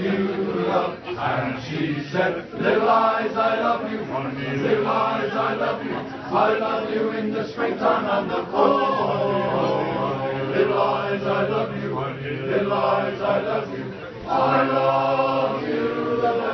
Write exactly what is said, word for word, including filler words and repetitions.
you, love. And she said, little eyes, I love you. Little eyes, I love you. I love you in the springtime and the fall. Little eyes, I love you. Little eyes, I love you. I love you.